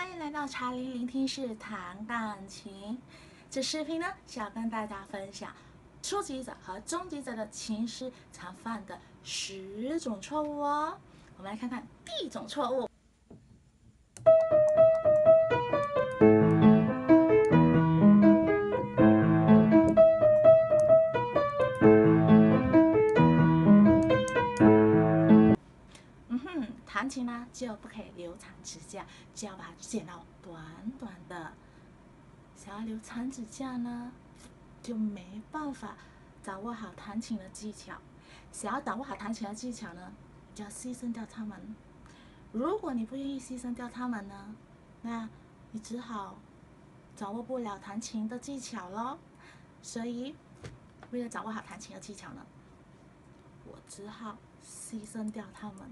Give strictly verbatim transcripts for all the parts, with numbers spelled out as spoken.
欢迎来到茶理聆听室弹钢琴。这视频呢是要跟大家分享初级者和中级者的琴师常犯的十种错误哦。我们来看看第一种错误。嗯哼，弹琴呢就不可以留长指甲，就要把它剪到短短的。想要留长指甲呢，就没办法掌握好弹琴的技巧。想要掌握好弹琴的技巧呢，就要牺牲掉它们。如果你不愿意牺牲掉它们呢，那你只好掌握不了弹琴的技巧咯。所以，为了掌握好弹琴的技巧呢，我只好牺牲掉它们。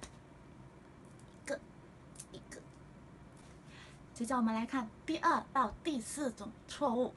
一个。接着我们来看第二到第四种错误。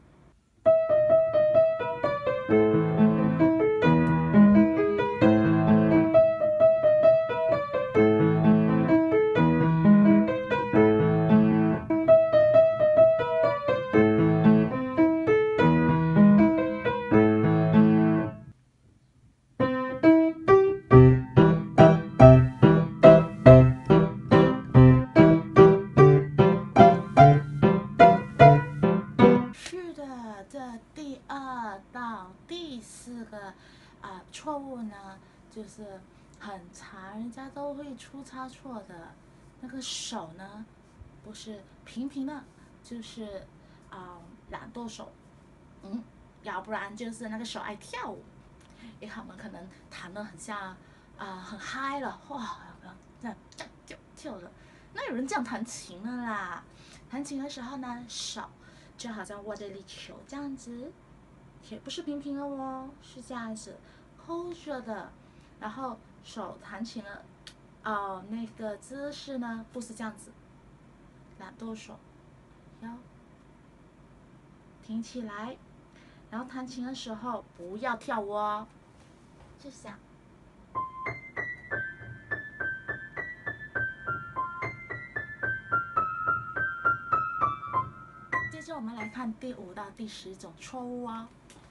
是的，这第二到第四个啊、呃、错误呢，就是很常人家都会出差错的。那个手呢，不是平平的，就是啊、呃、懒惰手，嗯，要不然就是那个手爱跳舞，因为他们可能弹得很像啊、呃、很嗨了，哇，这样这样跳跳的，那有人这样弹琴的啦？弹琴的时候呢，手就好像握着一粒球这样子，也不是平平的哦，是这样子 hold 着的，然后手弹琴了，哦，那个姿势呢不是这样子，懒惰手，腰挺起来，然后弹琴的时候不要跳舞哦，就想。接着我们来看第五到第十种错误哦。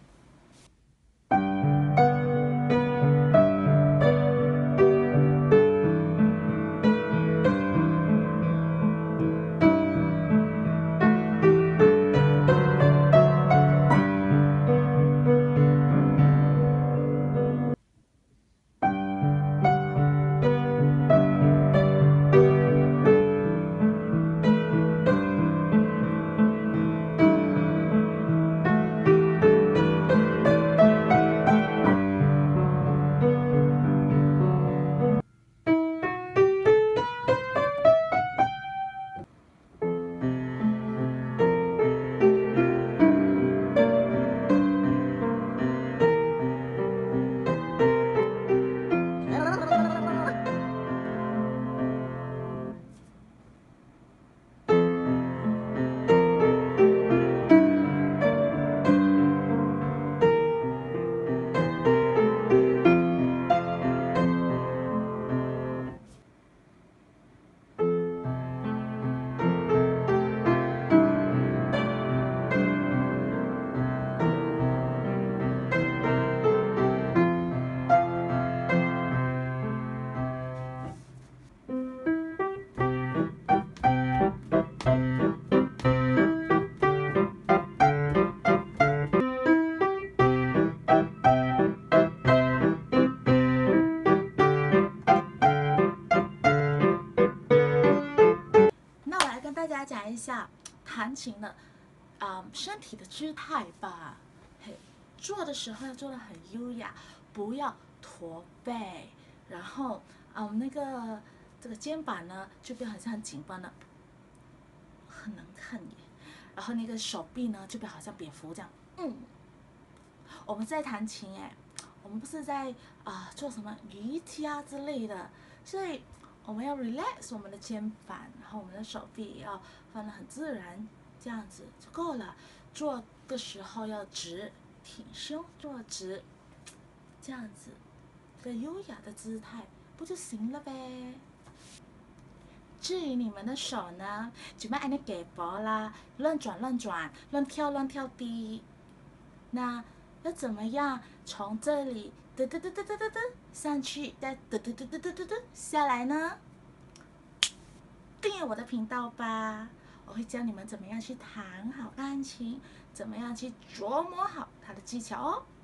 那我来跟大家讲一下弹琴的啊、呃、身体的姿态吧。嘿，做的时候要做的很优雅，不要驼背，然后嗯、呃、那个这个肩膀呢就变好像很紧绷的，很难看耶。然后那个手臂呢就变好像蝙蝠这样。嗯，我们在弹琴哎，我们不是在啊、呃、做什么瑜伽之类的，所以我们要 relax 我们的肩膀，然后我们的手臂也要放得很自然，这样子就够了。做的时候要直，挺胸坐直，这样子，个优雅的姿态不就行了呗？ 至于你们的手呢，就卖按那给薄啦，乱转乱转，乱跳乱跳的。那要怎么样从这里嘚嘚嘚嘚嘚嘚嘚上去，再嘚嘚嘚嘚嘚嘚嘚下来呢？订阅我的频道吧，我会教你们怎么样去弹好钢琴，怎么样去琢磨好它的技巧哦。